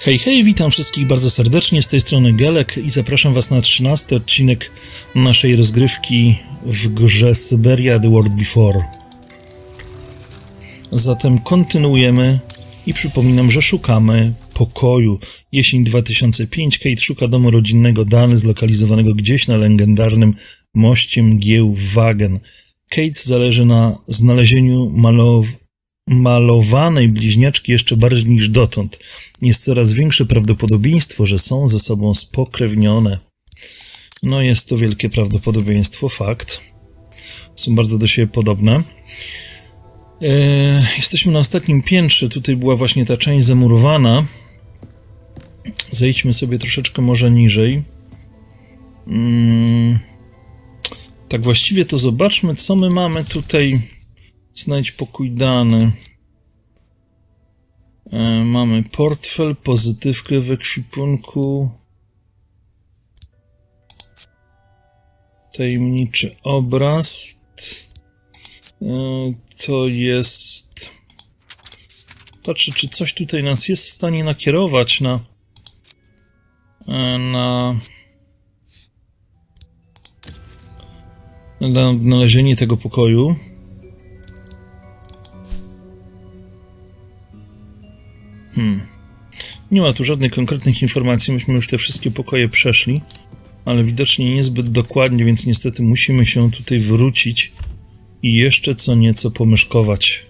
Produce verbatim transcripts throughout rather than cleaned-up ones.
Hej, hej, witam wszystkich bardzo serdecznie, z tej strony Gelek i zapraszam was na trzynasty odcinek naszej rozgrywki w grze Syberia The World Before. Zatem kontynuujemy i przypominam, że szukamy pokoju. Jesień dwa tysiące piąty, Kate szuka domu rodzinnego Dany zlokalizowanego gdzieś na legendarnym moście mgieł Wagen. Kate zależy na znalezieniu malow... malowanej bliźniaczki jeszcze bardziej niż dotąd. Jest coraz większe prawdopodobieństwo, że są ze sobą spokrewnione. No jest to wielkie prawdopodobieństwo, fakt. Są bardzo do siebie podobne. Eee, jesteśmy na ostatnim piętrze, tutaj była właśnie ta część zamurowana. Zejdźmy sobie troszeczkę może niżej. Hmm. Tak właściwie to zobaczmy, co my mamy tutaj. Znajdź pokój dany. E, mamy portfel, pozytywkę w ekwipunku. Tajemniczy obraz. E, to jest... Patrzę, czy coś tutaj nas jest w stanie nakierować na... E, na... na znalezienie tego pokoju. Hmm. Nie ma tu żadnych konkretnych informacji, myśmy już te wszystkie pokoje przeszli, ale widocznie niezbyt dokładnie, więc niestety musimy się tutaj wrócić i jeszcze co nieco pomieszkować.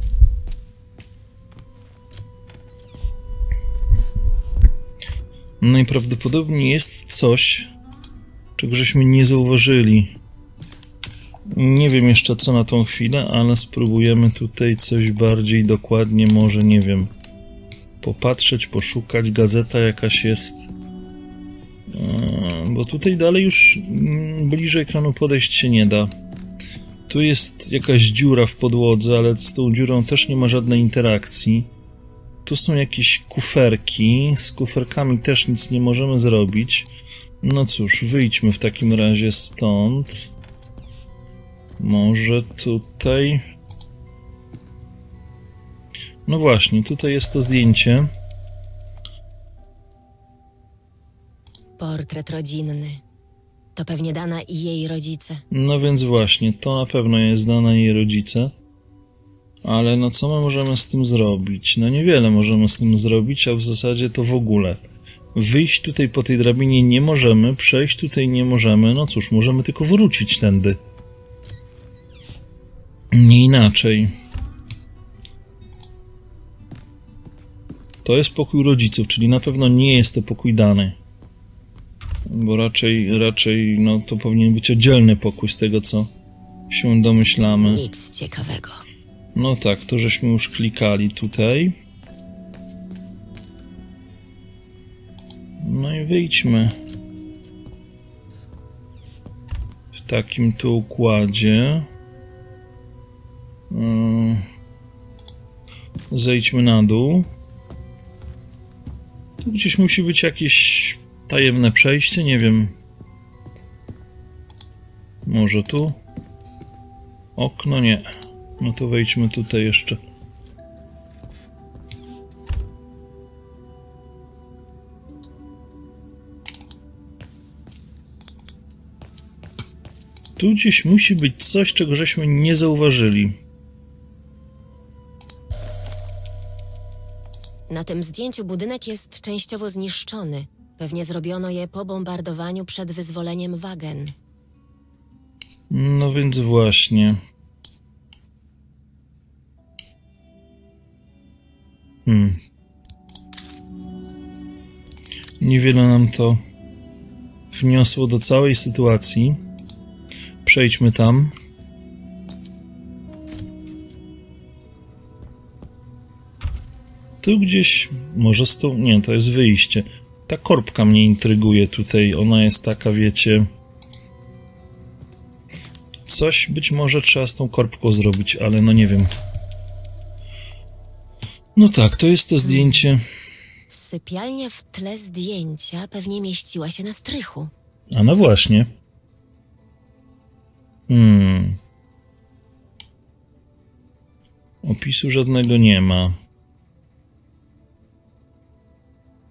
Najprawdopodobniej jest coś, czego żeśmy nie zauważyli. Nie wiem jeszcze co na tą chwilę, ale spróbujemy tutaj coś bardziej dokładnie, może nie wiem, popatrzeć, poszukać, gazeta jakaś jest. Bo tutaj dalej już bliżej ekranu podejść się nie da. Tu jest jakaś dziura w podłodze, ale z tą dziurą też nie ma żadnej interakcji. Tu są jakieś kuferki, z kuferkami też nic nie możemy zrobić. No cóż, wyjdźmy w takim razie stąd. Może tutaj... No właśnie, tutaj jest to zdjęcie. Portret rodzinny. To pewnie Dana i jej rodzice. No więc właśnie, to na pewno jest Dana i jej rodzice. Ale no co my możemy z tym zrobić? No niewiele możemy z tym zrobić, a w zasadzie to w ogóle. Wyjść tutaj po tej drabinie nie możemy, przejść tutaj nie możemy. No cóż, możemy tylko wrócić tędy. Nie inaczej. To jest pokój rodziców, czyli na pewno nie jest to pokój Dany. Bo raczej, raczej, no to powinien być oddzielny pokój z tego, co się domyślamy. Nic ciekawego. No tak, to żeśmy już klikali tutaj. No i wyjdźmy. W takim tu układzie. Zejdźmy na dół. Tu gdzieś musi być jakieś tajemne przejście, nie wiem. Może tu? Okno nie. No to wejdźmy tutaj jeszcze. Tu gdzieś musi być coś, czego żeśmy nie zauważyli. Na tym zdjęciu budynek jest częściowo zniszczony. Pewnie zrobiono je po bombardowaniu przed wyzwoleniem Wagen. No więc właśnie. Hmm. Niewiele nam to wniosło do całej sytuacji. Przejdźmy tam. Tu gdzieś, może z tą... Nie, to jest wyjście. Ta korbka mnie intryguje tutaj. Ona jest taka, wiecie... Coś być może trzeba z tą korbką zrobić, ale no nie wiem. No tak, to jest to zdjęcie. Sypialnia w tle zdjęcia pewnie mieściła się na strychu. A no właśnie. Hmm. Opisu żadnego nie ma.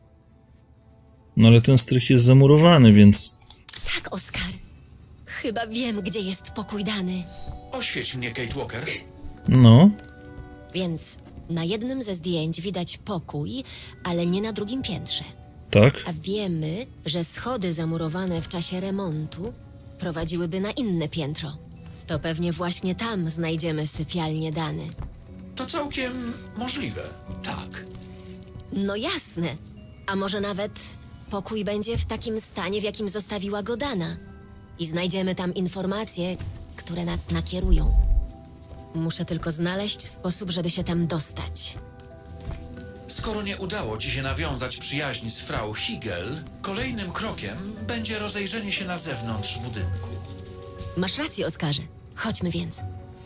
No ale ten strych jest zamurowany, więc... Tak, Oskar. Chyba wiem, gdzie jest pokój Dany. Oświeć mnie, Kate Walker. No, Więc na jednym ze zdjęć widać pokój, ale nie na drugim piętrze. tak. A wiemy, że schody zamurowane w czasie remontu prowadziłyby na inne piętro. To pewnie właśnie tam znajdziemy sypialnię Dany. To całkiem możliwe, tak. No jasne. A może nawet pokój będzie w takim stanie, w jakim zostawiła go Dana. I znajdziemy tam informacje, które nas nakierują. Muszę tylko znaleźć sposób, żeby się tam dostać. Skoro nie udało ci się nawiązać przyjaźni z Frau Higel, kolejnym krokiem będzie rozejrzenie się na zewnątrz budynku. Masz rację, Oskarze. Chodźmy więc.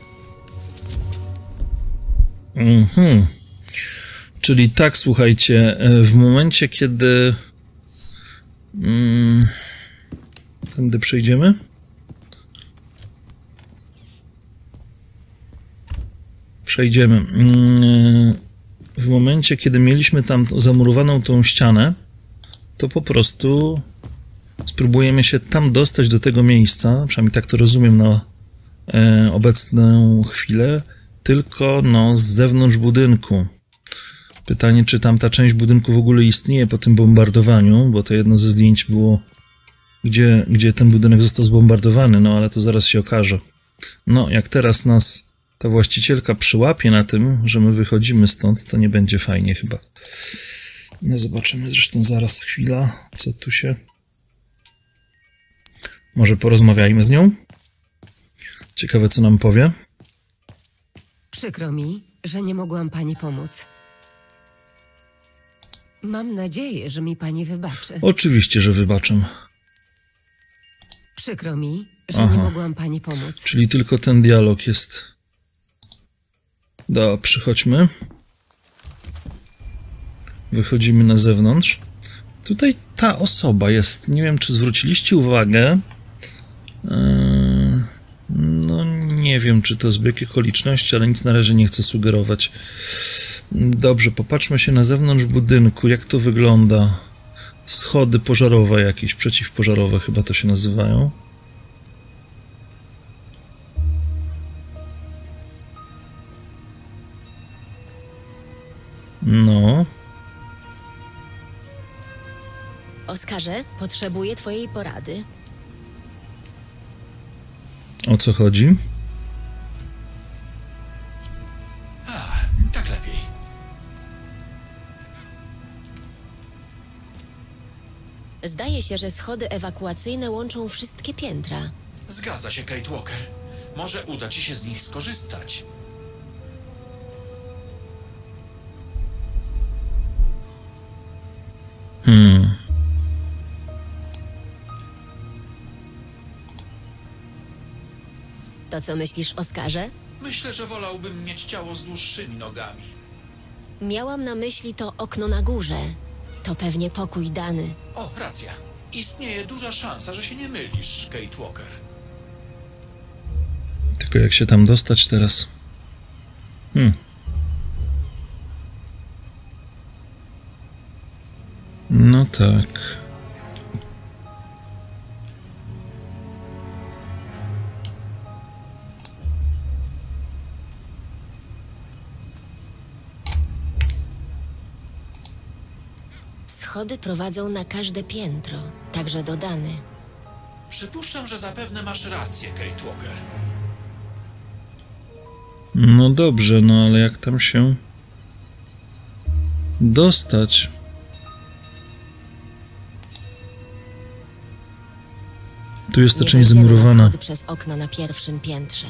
Mhm. Czyli tak, słuchajcie, w momencie, kiedy... Mm, tędy przejdziemy? Przejdziemy. Mm, w momencie, kiedy mieliśmy tam zamurowaną tą ścianę, to po prostu spróbujemy się tam dostać do tego miejsca, przynajmniej tak to rozumiem na e, obecną chwilę, tylko no, z zewnątrz budynku. Pytanie, czy tam ta część budynku w ogóle istnieje po tym bombardowaniu, bo to jedno ze zdjęć było, gdzie, gdzie ten budynek został zbombardowany, no ale to zaraz się okaże. No, jak teraz nas ta właścicielka przyłapie na tym, że my wychodzimy stąd, to nie będzie fajnie chyba. No zobaczymy zresztą zaraz, chwila, co tu się... Może porozmawiajmy z nią? Ciekawe, co nam powie. Przykro mi, że nie mogłam pani pomóc. Mam nadzieję, że mi pani wybaczy. Oczywiście, że wybaczam. Przykro mi, że Aha. nie mogłam pani pomóc. Czyli tylko ten dialog jest... Dobrze, chodźmy. Wychodzimy na zewnątrz. Tutaj ta osoba jest, nie wiem, czy zwróciliście uwagę. Yy, no nie wiem, czy to zbieg okoliczności, ale nic na razie nie chcę sugerować. Dobrze, popatrzmy się na zewnątrz budynku, jak to wygląda. Schody pożarowe jakieś, przeciwpożarowe chyba to się nazywają. No. Oskarze, potrzebuję twojej porady. O co chodzi? A, tak lepiej. Zdaje się, że schody ewakuacyjne łączą wszystkie piętra. Zgadza się, Kate Walker. Może uda ci się z nich skorzystać. Hmm. To co myślisz, Oskarze? Myślę, że wolałbym mieć ciało z dłuższymi nogami. Miałam na myśli to okno na górze. To pewnie pokój Dany. O, racja. Istnieje duża szansa, że się nie mylisz, Kate Walker. Tylko jak się tam dostać teraz? Hmm. No tak. Schody prowadzą na każde piętro, także do Dany. Przypuszczam, że zapewne masz rację, Kate Walker. No dobrze, no ale jak tam się dostać? Tu jest ta Nie część wejdziemy na zamurowana. schody przez okno na pierwszym piętrze.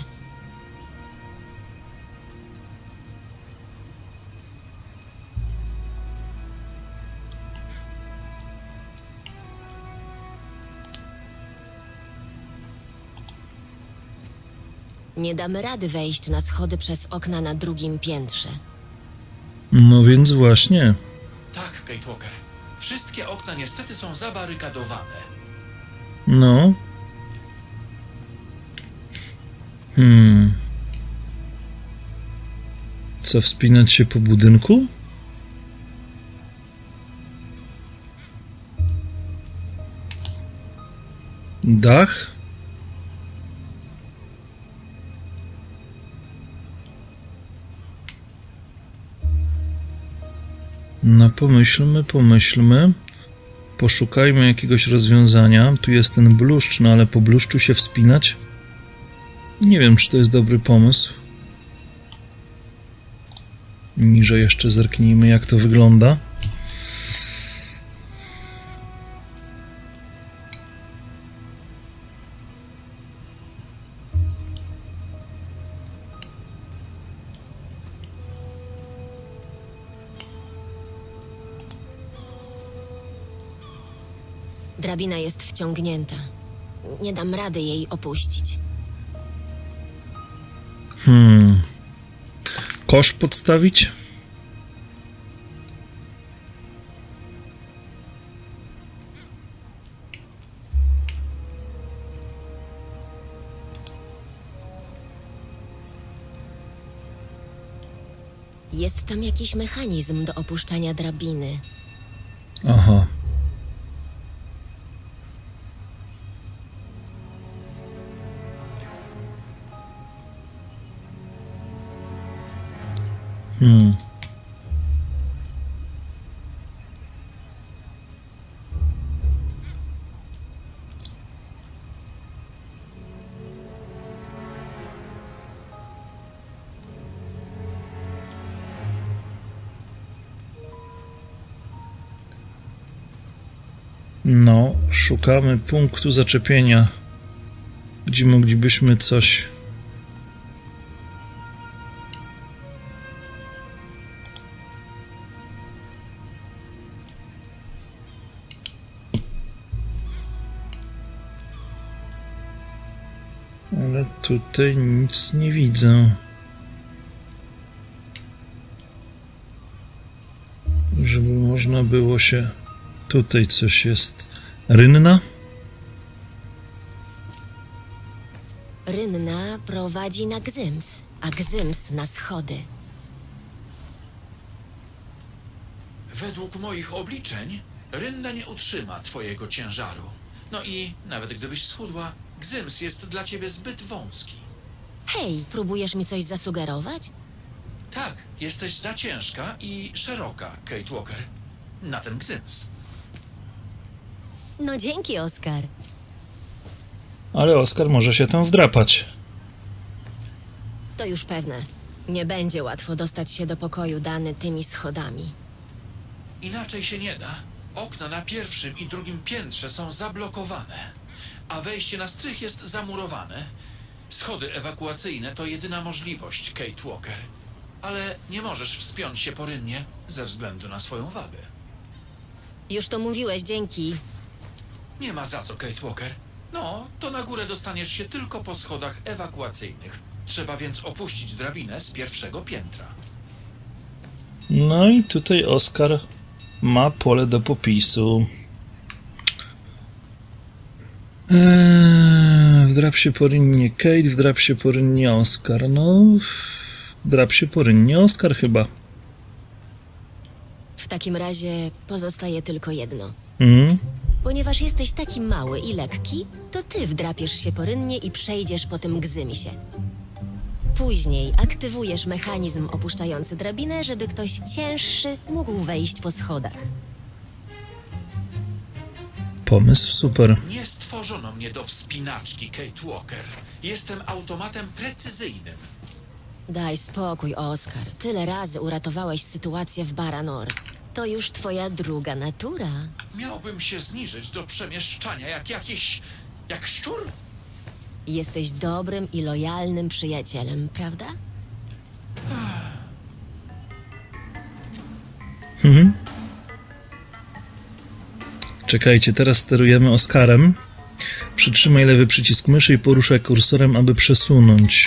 Nie damy rady wejść na schody przez okna na drugim piętrze. No więc właśnie. Tak, Kate Walker. Wszystkie okna niestety są zabarykadowane. No. Hmm. Co, wspinać się po budynku? Dach. No pomyślmy, pomyślmy. Poszukajmy jakiegoś rozwiązania. Tu jest ten bluszcz, no ale po bluszczu się wspinać? Nie wiem, czy to jest dobry pomysł. Niżej jeszcze zerknijmy, jak to wygląda. Drabina jest wciągnięta. Nie dam rady jej opuścić. Hmm. Kosz podstawić? Jest tam jakiś mechanizm do opuszczania drabiny. Aha. Hmm. No, szukamy punktu zaczepienia, gdzie moglibyśmy coś... Ale tutaj nic nie widzę. Żeby można było się... Tutaj coś jest. Rynna? Rynna prowadzi na Gzyms, a Gzyms na schody. Według moich obliczeń, Rynna nie utrzyma twojego ciężaru. No i nawet gdybyś schudła, Gzyms jest dla ciebie zbyt wąski. Hej, próbujesz mi coś zasugerować? Tak, jesteś za ciężka i szeroka, Kate Walker. Na ten Gzyms. No dzięki, Oskar. Ale Oskar może się tam wdrapać. To już pewne. Nie będzie łatwo dostać się do pokoju Dany tymi schodami. Inaczej się nie da. Okna na pierwszym i drugim piętrze są zablokowane, a wejście na strych jest zamurowane. Schody ewakuacyjne to jedyna możliwość, Kate Walker. Ale nie możesz wspiąć się po rynnie ze względu na swoją wagę. Już to mówiłeś, dzięki. Nie ma za co, Kate Walker. No, to na górę dostaniesz się tylko po schodach ewakuacyjnych. Trzeba więc opuścić drabinę z pierwszego piętra. No i tutaj Oskar ma pole do popisu. Eee, wdrap się po rynnie Kate, wdrap się po rynnie Oskar. No, wdrap się po rynnie Oskar chyba. W takim razie pozostaje tylko jedno. Mhm. Ponieważ jesteś taki mały i lekki, to ty wdrapiesz się po rynnie i przejdziesz po tym Gzymsie. Później aktywujesz mechanizm opuszczający drabinę, żeby ktoś cięższy mógł wejść po schodach. Pomysł super. Nie stworzono mnie do wspinaczki, Kate Walker. Jestem automatem precyzyjnym. Daj spokój, Oskar. Tyle razy uratowałeś sytuację w Baranor. To już twoja druga natura. Miałbym się zniżyć do przemieszczania jak jakiś... jak szczur? Jesteś dobrym i lojalnym przyjacielem, prawda? Mhm. Czekajcie, teraz sterujemy Oskarem. Przytrzymaj lewy przycisk myszy i poruszaj kursorem, aby przesunąć.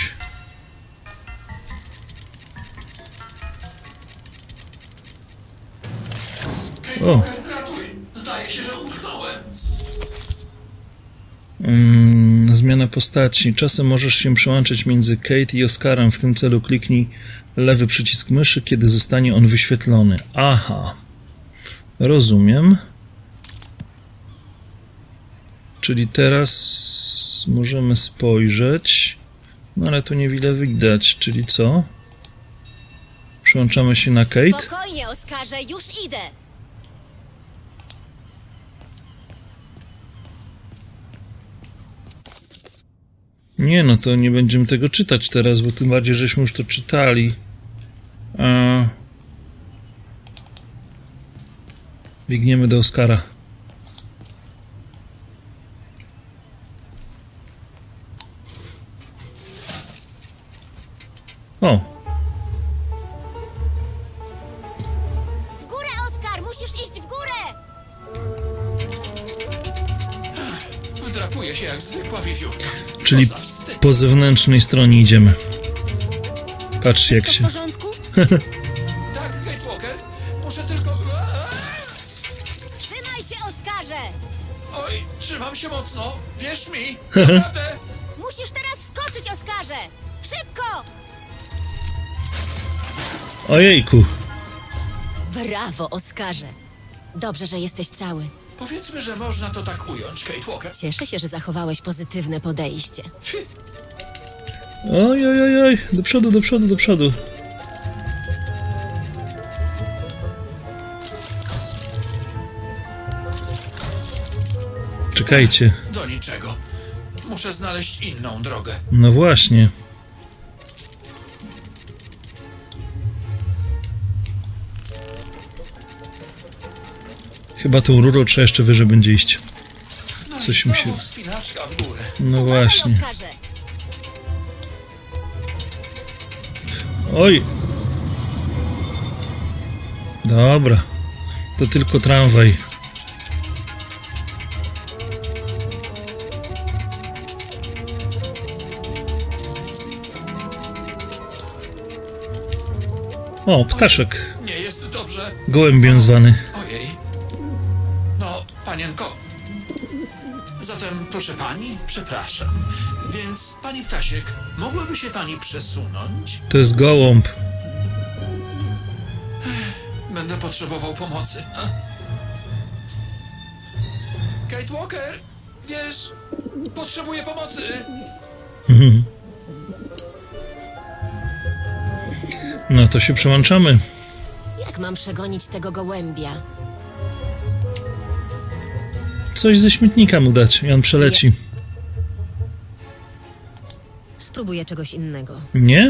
O! Zdaje się, że utknąłem. Mm, zmiana postaci. Czasem możesz się przełączać między Kate i Oskarem. W tym celu kliknij lewy przycisk myszy, kiedy zostanie on wyświetlony. Aha. Rozumiem. czyli teraz możemy spojrzeć, no ale tu niewiele widać, czyli co? Przyłączamy się na Kate. Spokojnie, Oskarze, już idę. Nie, no to nie będziemy tego czytać teraz, bo tym bardziej, żeśmy już to czytali. A... Biegniemy do Oskara. O! W górę, Oskar, musisz iść w górę! Wdrapuje się jak zwykła wiewiórka. Czyli Co za wstyd. po zewnętrznej stronie idziemy. Patrzcie jak To w się... porządku? Tak, Kate Walker, muszę tylko... Aaa! Trzymaj się, Oskarze! Oj, trzymam się mocno, wierz mi, naprawdę. Musisz teraz skoczyć, Oskarze! Szybko! Ojejku! Brawo, Oskarze! Dobrze, że jesteś cały. Powiedzmy, że można to tak ująć, Kate Walker. Cieszę się, że zachowałeś pozytywne podejście. Fi. Oj, oj, oj, oj, do przodu, do przodu, do przodu. Czekajcie. Do niczego. Muszę znaleźć inną drogę. No właśnie. Chyba tą rurą trzeba jeszcze wyżej będzie iść. No Coś i mi znowu się... wspinaczka w górę. No Uważaj, właśnie. Oskarze! Oj! Dobra. To tylko tramwaj. O, ptaszek. Nie jest dobrze. Gołębiem zwany. Ojej. No, panienko. Zatem, proszę pani, przepraszam. Więc, pani Ptasiek, mogłaby się pani przesunąć? To jest gołąb. Będę potrzebował pomocy. A? Kate Walker, wiesz, potrzebuję pomocy. No to się przełączamy. Jak mam przegonić tego gołębia? Coś ze śmietnika mu dać i on przeleci. Spróbuję czegoś innego. Nie?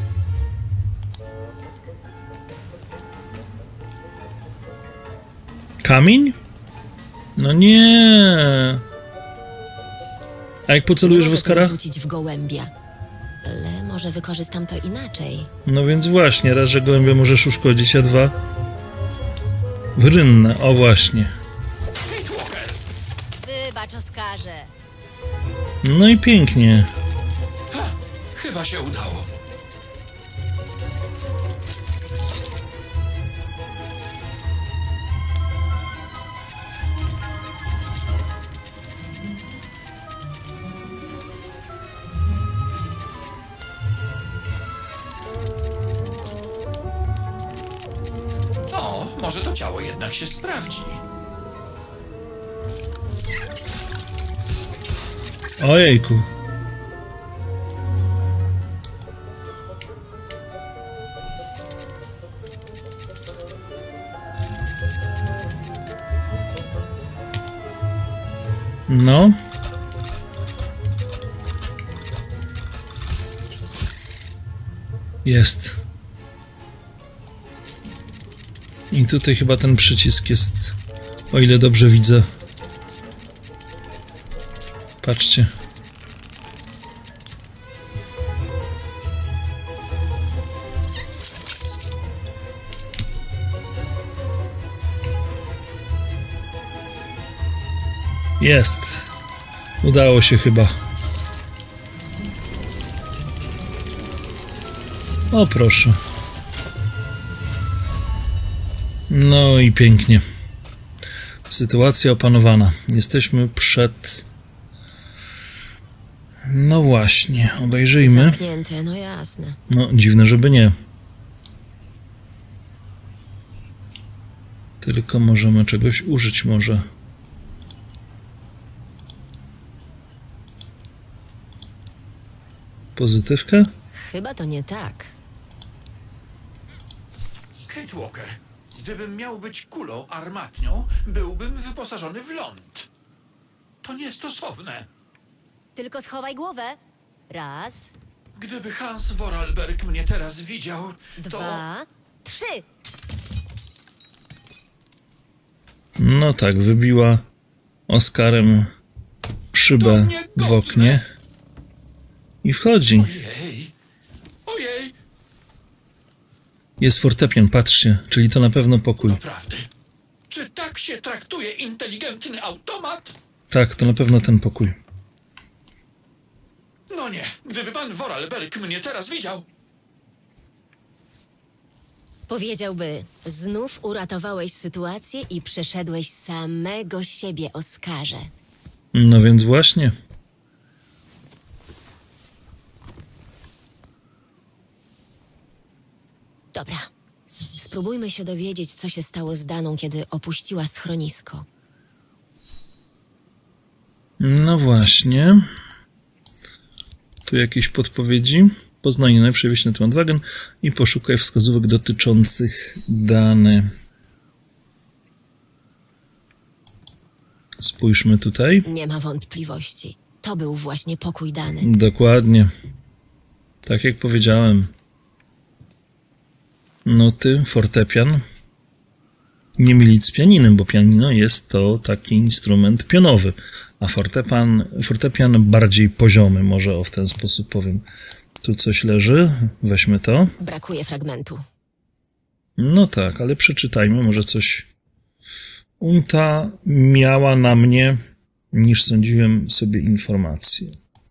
Kamień? No nie. A jak pocelujesz w Nie mogę Oskara? tego rzucić w gołębia. Ale może wykorzystam to inaczej. No więc właśnie, raz, że gołębia możesz uszkodzić, a dwa... Wrynne, o właśnie. Kate Walker, Wybacz, Oskarze. No i pięknie. ha, chyba się udało. O, może to ciało jednak się sprawdzi. Ojejku. No. Jest. I tutaj chyba ten przycisk jest, o ile dobrze widzę. Patrzcie. Jest. Udało się chyba. O proszę. No i pięknie. Sytuacja opanowana. Jesteśmy przed... No właśnie, obejrzyjmy. Zamknięte, no jasne. No, dziwne, żeby nie. Tylko możemy czegoś użyć może. Pozytywka? Chyba to nie tak. Kate Walker, gdybym miał być kulą armatnią, byłbym wyposażony w ląd. To niestosowne. Tylko schowaj głowę. Raz, Gdyby Hans Vorarlberg mnie teraz widział, to... dwa, trzy. No tak, wybiła Oskarem szybę w oknie i wchodzi. Ojej! Ojej! Jest fortepian, patrzcie, czyli to na pewno pokój. Naprawdę? Czy tak się traktuje inteligentny automat? Tak, to na pewno ten pokój. No nie, gdyby pan Vorarlberg mnie teraz widział... Powiedziałby, znów uratowałeś sytuację i przeszedłeś samego siebie, Oskarze. No więc właśnie. Dobra. Spróbujmy się dowiedzieć, co się stało z Daną, kiedy opuściła schronisko. No właśnie. Tu jakieś podpowiedzi. Poznaj najnowsze wieści na temat wagen i poszukaj wskazówek dotyczących Dany. Spójrzmy tutaj. Nie ma wątpliwości. To był właśnie pokój Dany. Dokładnie. Tak jak powiedziałem. Nuty, fortepian. Nie mylić z pianinem, bo pianino jest to taki instrument pionowy, a fortepian, fortepian bardziej poziomy, może o w ten sposób powiem. Tu coś leży, weźmy to. Brakuje fragmentu. No tak, ale przeczytajmy, może coś. Unta miała na mnie, niż sądziłem sobie, informacje.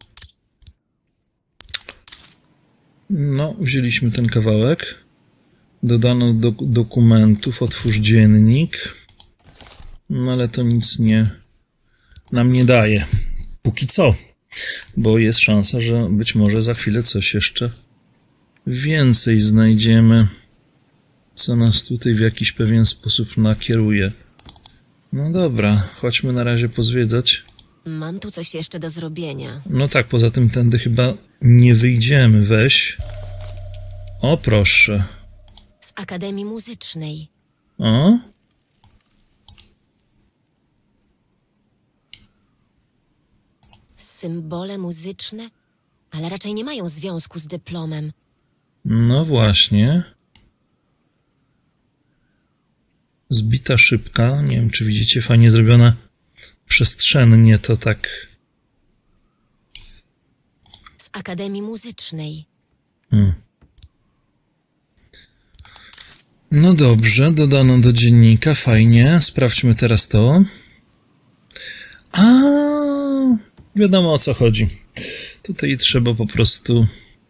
No, wzięliśmy ten kawałek. Dodano do dokumentów, otwórz dziennik. No ale to nic nie nam nie daje. Póki co. Bo jest szansa, że być może za chwilę coś jeszcze więcej znajdziemy, co nas tutaj w jakiś pewien sposób nakieruje. No dobra, chodźmy na razie pozwiedzać. Mam tu coś jeszcze do zrobienia. No tak, poza tym tędy chyba nie wyjdziemy. Weź. O, proszę. Z Akademii Muzycznej. O. Symbole muzyczne, ale raczej nie mają związku z dyplomem. No właśnie. Zbita szybka. Nie wiem, czy widzicie, fajnie zrobiona przestrzennie to tak. Z Akademii Muzycznej. Hmm. No dobrze, dodano do dziennika, fajnie. Sprawdźmy teraz to. A, wiadomo o co chodzi. Tutaj trzeba po prostu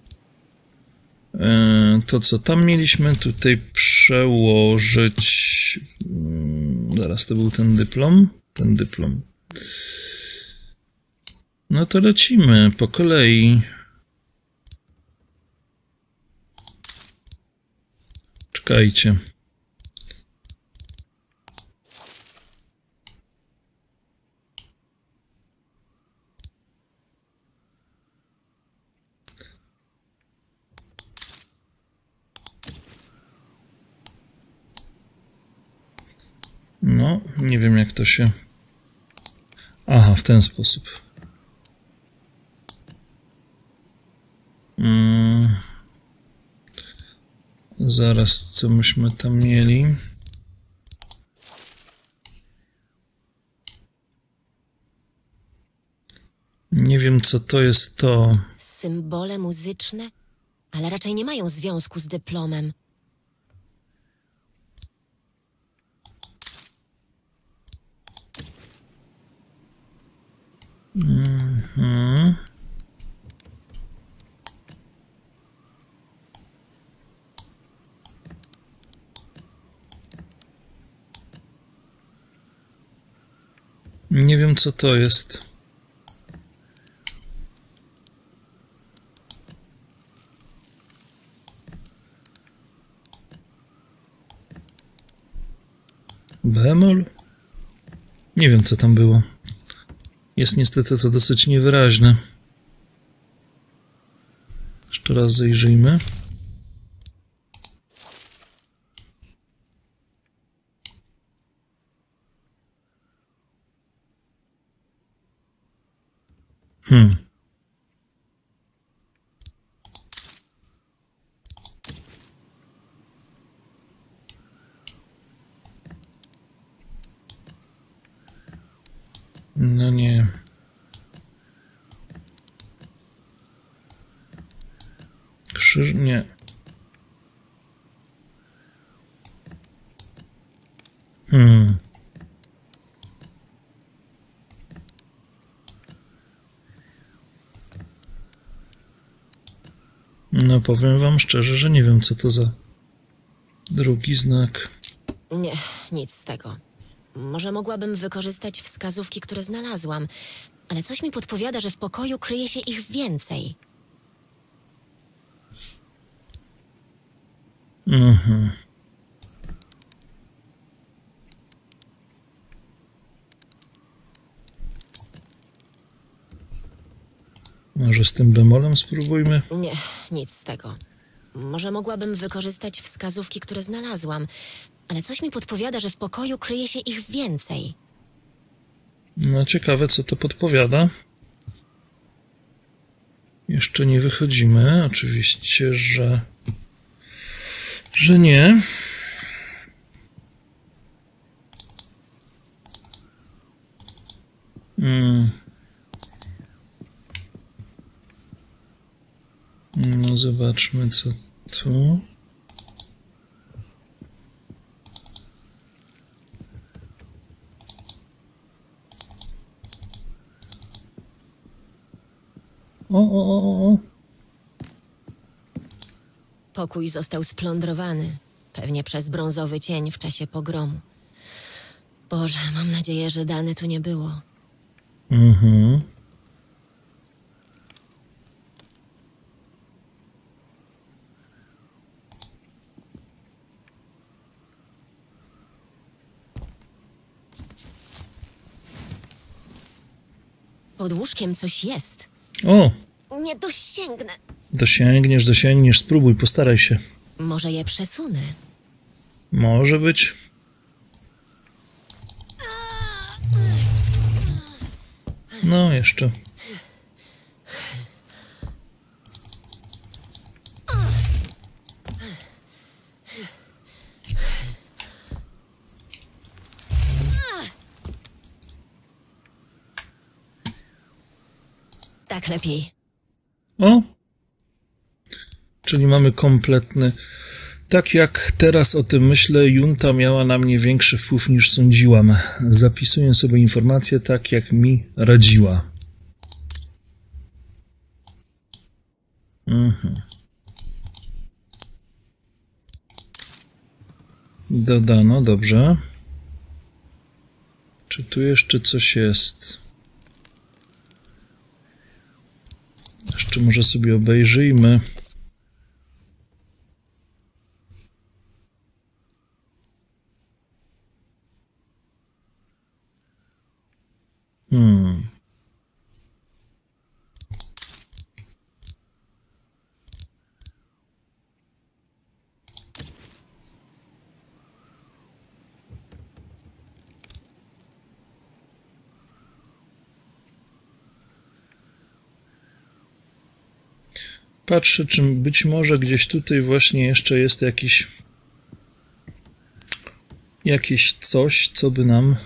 e, to, co tam mieliśmy, tutaj przełożyć. Zaraz, to był ten dyplom? Ten dyplom. No to lecimy po kolei. Czekajcie. No, nie wiem jak to się... Aha, w ten sposób. Hmm. Zaraz, co myśmy tam mieli? Nie wiem, co to jest to. Symbole muzyczne, ale raczej nie mają związku z dyplomem. Mhm. Nie wiem, co to jest. Bemol? Nie wiem, co tam było. Jest niestety to dosyć niewyraźne. jeszcze raz zajrzyjmy. Hmm. No nie. Krzyż... nie. Hmm. No powiem wam szczerze, że nie wiem, co to za drugi znak. Nie, nic z tego. Może mogłabym wykorzystać wskazówki, które znalazłam, ale coś mi podpowiada, że w pokoju kryje się ich więcej. Mhm. Może z tym bemolem spróbujmy? Nie, nic z tego. Może mogłabym wykorzystać wskazówki, które znalazłam, ale coś mi podpowiada, że w pokoju kryje się ich więcej. No ciekawe, co to podpowiada. Jeszcze nie wychodzimy. Oczywiście, że... że nie. Hmm. No zobaczmy, co tu. O, o, o, o. Pokój został splądrowany, pewnie przez brązowy cień w czasie pogromu. Boże, mam nadzieję, że Dany tu nie było. Mhm. Pod łóżkiem coś jest. O! Nie dosięgnę. Dosięgniesz, dosięgniesz, spróbuj, postaraj się. Może je przesunę. Może być. No, jeszcze. Tak lepiej. O! Czyli mamy kompletny... Tak jak teraz o tym myślę, junta miała na mnie większy wpływ niż sądziłam. Zapisuję sobie informacje tak, jak mi radziła. Mhm. Dodano, dobrze. Czy tu jeszcze coś jest? Jeszcze może sobie obejrzyjmy. Hmm. Patrzę, czy być może gdzieś tutaj właśnie jeszcze jest jakiś jakieś coś, co by nam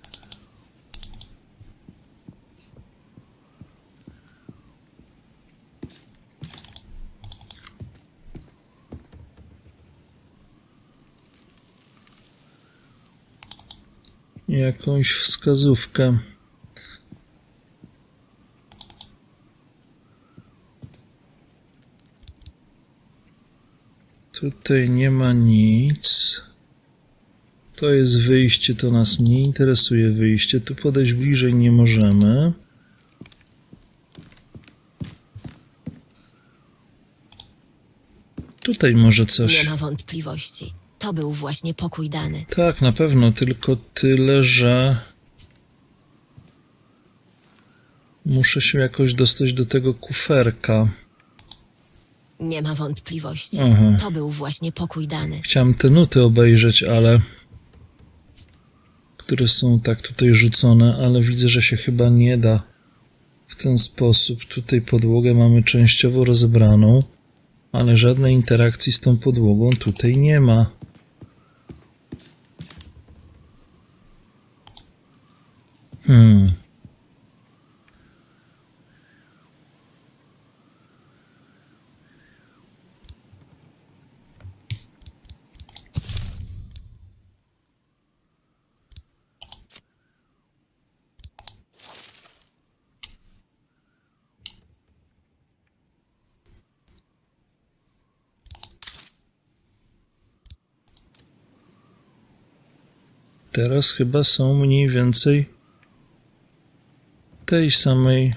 jakąś wskazówkę. Tutaj nie ma nic. To jest wyjście, to nas nie interesuje wyjście. Tu podejść bliżej nie możemy. Tutaj może coś. Nie ma wątpliwości. To był właśnie pokój Dany. Tak, na pewno, tylko tyle, że muszę się jakoś dostać do tego kuferka. Nie ma wątpliwości. Aha. To był właśnie pokój Dany. Chciałem te nuty obejrzeć, ale... które są tak tutaj rzucone, ale widzę, że się chyba nie da w ten sposób. Tutaj podłogę mamy częściowo rozebraną, ale żadnej interakcji z tą podłogą tutaj nie ma. Hmm. Teraz chyba są mniej więcej tej samej...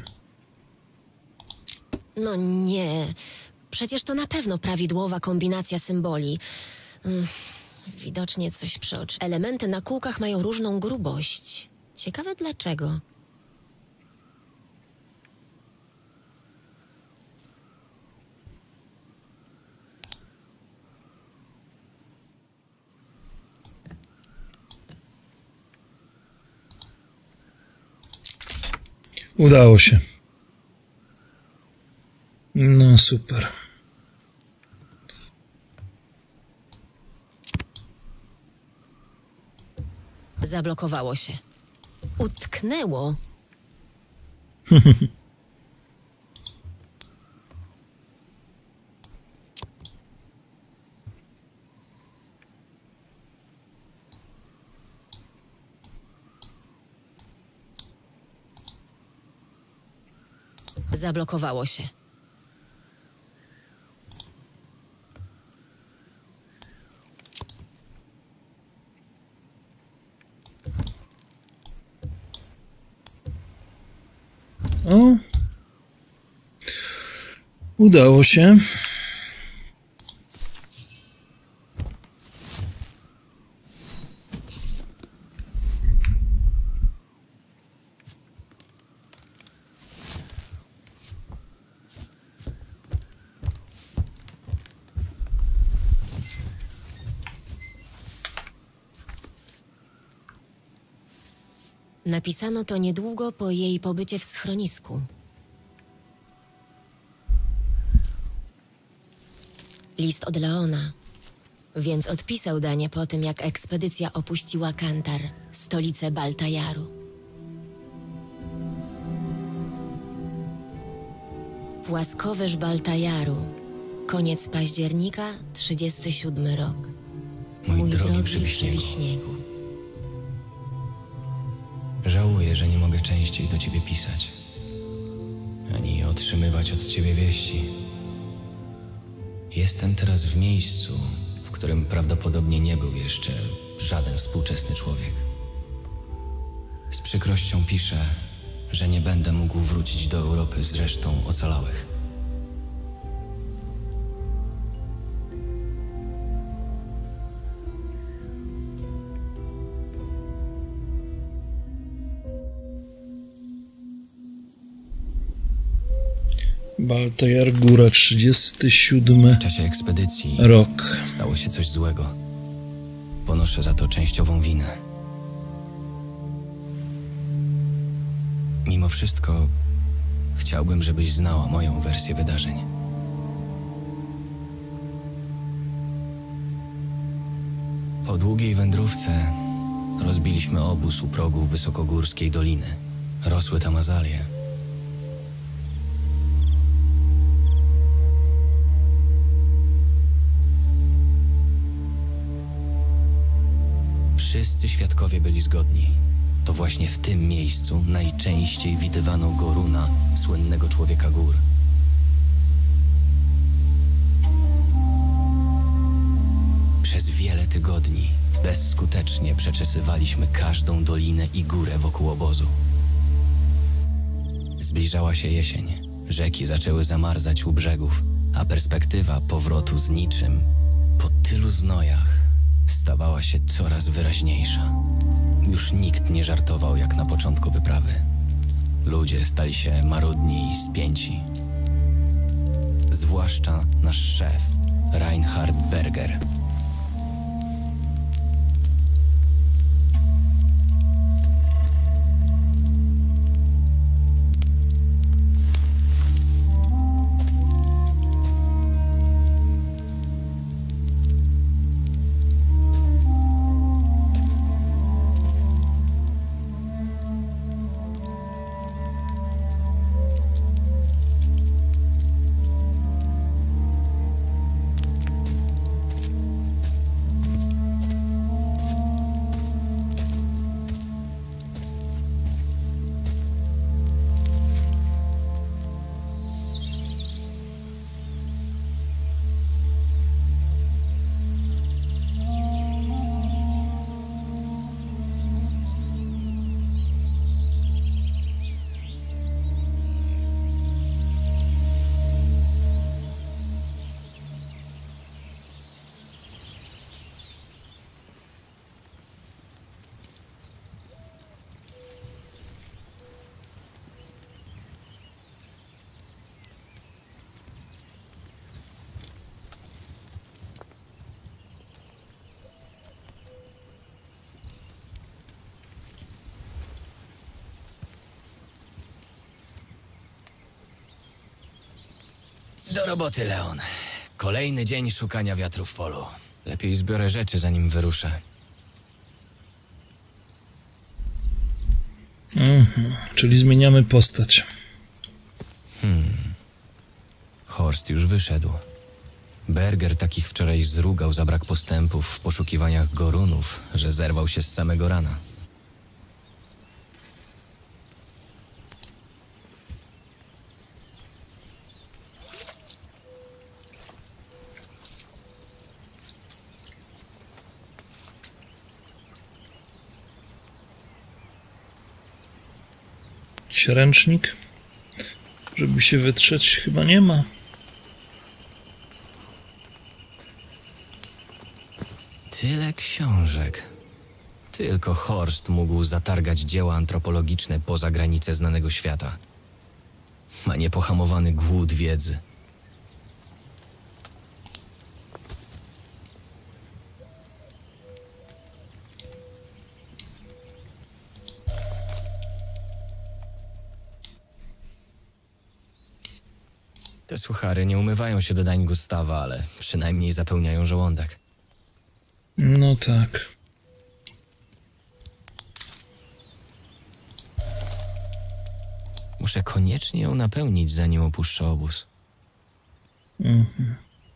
No nie. Przecież to na pewno prawidłowa kombinacja symboli. Mm, widocznie coś przeoczy. Elementy na kółkach mają różną grubość. Ciekawe dlaczego. Udało się. No super. Zablokowało się. Utknęło. Zablokowało się. O. Udało się. Napisano to niedługo po jej pobycie w schronisku. List od Leona. Więc odpisał Danie po tym, jak ekspedycja opuściła Kantar, stolicę Baltajaru. Płaskowyż Baltajaru. Koniec października, trzydziesty siódmy rok. Mój, Mój drogi drogi Przewiśniegu, Przewiśniegu. żałuję, że nie mogę częściej do ciebie pisać, ani otrzymywać od ciebie wieści. Jestem teraz w miejscu, w którym prawdopodobnie nie był jeszcze żaden współczesny człowiek. Z przykrością piszę, że nie będę mógł wrócić do Europy z resztą ocalałych. Baltajar Góra, trzydziesty siódmy W czasie ekspedycji rok. stało się coś złego. Ponoszę za to częściową winę. Mimo wszystko chciałbym, żebyś znała moją wersję wydarzeń. Po długiej wędrówce rozbiliśmy obóz u progu wysokogórskiej doliny. Rosły tam azalie. Wszyscy świadkowie byli zgodni. To właśnie w tym miejscu najczęściej widywano Goruna, słynnego człowieka gór. Przez wiele tygodni bezskutecznie przeczesywaliśmy każdą dolinę i górę wokół obozu. Zbliżała się jesień. Rzeki zaczęły zamarzać u brzegów, a perspektywa powrotu z niczym po tylu znojach stawała się coraz wyraźniejsza. Już nikt nie żartował jak na początku wyprawy. Ludzie stali się marudni i spięci. zwłaszcza nasz szef, Reinhard Berger. Do roboty, Leon. Kolejny dzień szukania wiatru w polu. Lepiej zbiorę rzeczy, zanim wyruszę. Mhm, czyli zmieniamy postać. Hmm. Horst już wyszedł. Berger takich wczoraj zrugał za brak postępów w poszukiwaniach Gorunów, że zerwał się z samego rana. Jakiś ręcznik, żeby się wytrzeć, chyba nie ma. Tyle książek. Tylko Horst mógł zatargać dzieła antropologiczne poza granice znanego świata. Ma niepohamowany głód wiedzy. Te suchary nie umywają się do dań Gustawa, ale przynajmniej zapełniają żołądek. No tak. Muszę koniecznie ją napełnić, zanim opuszczę obóz. Mhm.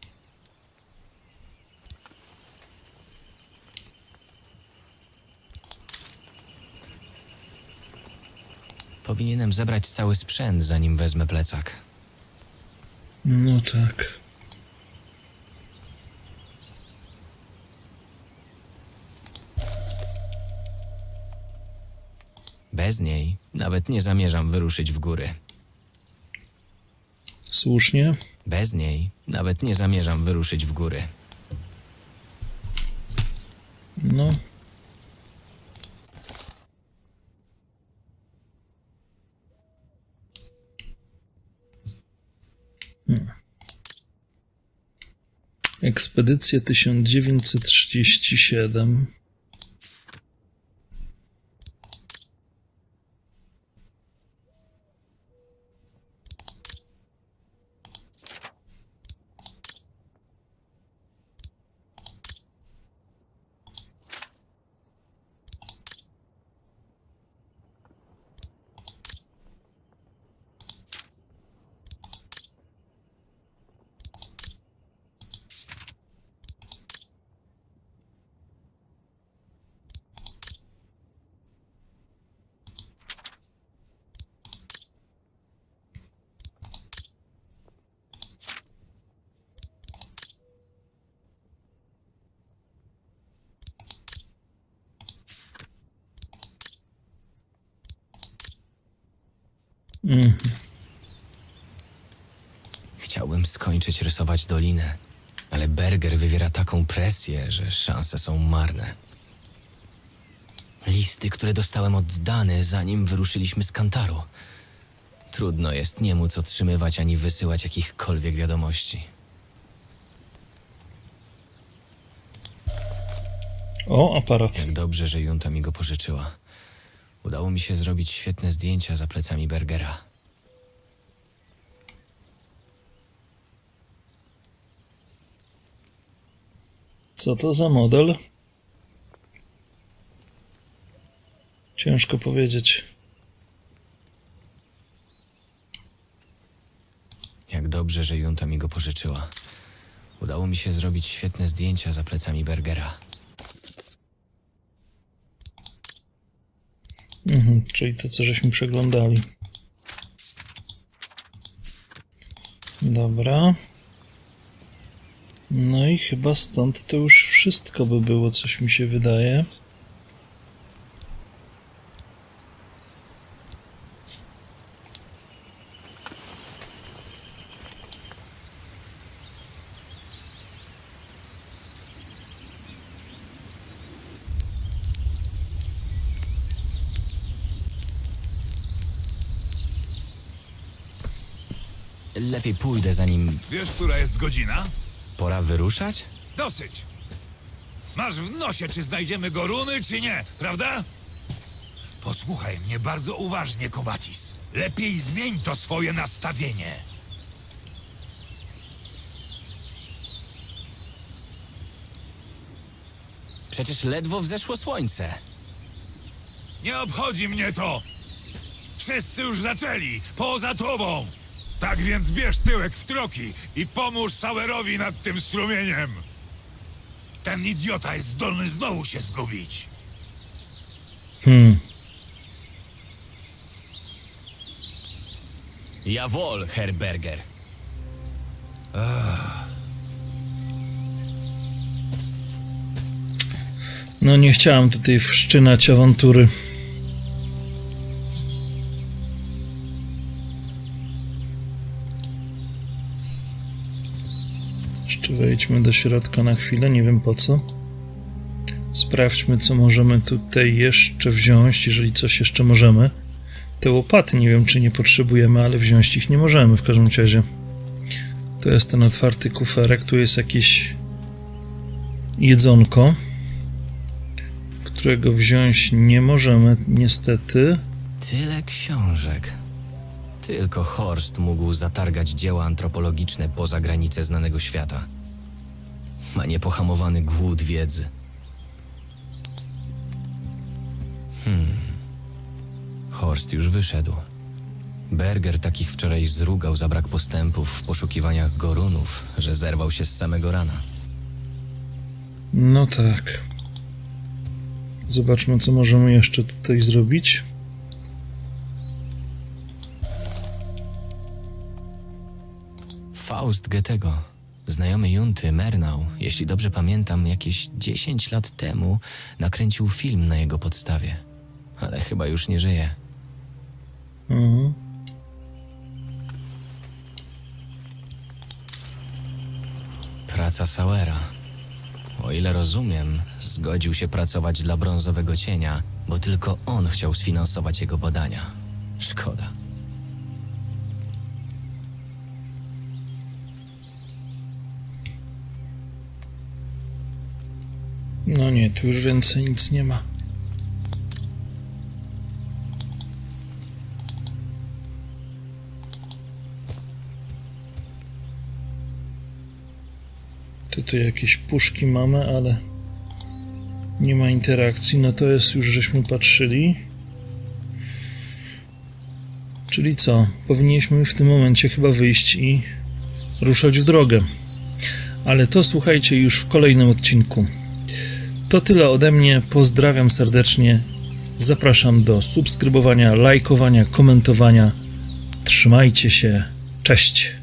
Powinienem zebrać cały sprzęt, zanim wezmę plecak. No tak. Bez niej nawet nie zamierzam wyruszyć w góry. Słusznie. Bez niej nawet nie zamierzam wyruszyć w góry. No. Hmm. Ekspedycja tysiąc dziewięćset trzydzieści siedem. Mhm. Chciałbym skończyć rysować dolinę, ale Berger wywiera taką presję, że szanse są marne. Listy, które dostałem od Dany, zanim wyruszyliśmy z Kantaru. Trudno jest nie móc otrzymywać ani wysyłać jakichkolwiek wiadomości. O, aparat. Jak dobrze, że Junta mi go pożyczyła. Udało mi się zrobić świetne zdjęcia za plecami Bergera. Co to za model? Ciężko powiedzieć. Jak dobrze, że Junta mi go pożyczyła. Udało mi się zrobić świetne zdjęcia za plecami Bergera. Mhm, czyli to, co żeśmy przeglądali. Dobra. No i chyba stąd to już wszystko by było, coś mi się wydaje. Lepiej pójdę, zanim... Wiesz, która jest godzina? Pora wyruszać? Dosyć. Masz w nosie, czy znajdziemy Goruny, czy nie, prawda? Posłuchaj mnie bardzo uważnie, Kobatis. Lepiej zmień to swoje nastawienie. Przecież ledwo wzeszło słońce. Nie obchodzi mnie to. Wszyscy już zaczęli, poza tobą. Tak więc bierz tyłek w troki i pomóż Sauerowi nad tym strumieniem. Ten idiota jest zdolny znowu się zgubić. Hmm. Jawohl, Herr Berger. No nie chciałem tutaj wszczynać awantury. Jeszcze wejdźmy do środka na chwilę, nie wiem po co. Sprawdźmy, co możemy tutaj jeszcze wziąć, jeżeli coś jeszcze możemy. Te łopaty nie wiem, czy nie potrzebujemy, ale wziąć ich nie możemy w każdym razie. To jest ten otwarty kuferek, tu jest jakieś jedzonko, którego wziąć nie możemy, niestety. Tyle książek. Tylko Horst mógł zatargać dzieła antropologiczne poza granice znanego świata. Ma niepohamowany głód wiedzy. Hmm. Horst już wyszedł. Berger takich wczoraj zrugał za brak postępów w poszukiwaniach Gorunów, że zerwał się z samego rana. No tak. Zobaczmy, co możemy jeszcze tutaj zrobić. Faust Goethego, znajomy Junty, Murnau, jeśli dobrze pamiętam, jakieś dziesięć lat temu nakręcił film na jego podstawie. Ale chyba już nie żyje. Mhm. Praca Sauera. O ile rozumiem, zgodził się pracować dla Brązowego Cienia, bo tylko on chciał sfinansować jego badania. Szkoda. No nie, tu już więcej nic nie ma. Tutaj jakieś puszki mamy, ale nie ma interakcji. No to jest już, żeśmy patrzyli. Czyli co? Powinniśmy w tym momencie chyba wyjść i ruszać w drogę. Ale to słuchajcie już w kolejnym odcinku. To tyle ode mnie. Pozdrawiam serdecznie. Zapraszam do subskrybowania, lajkowania, komentowania. Trzymajcie się. Cześć.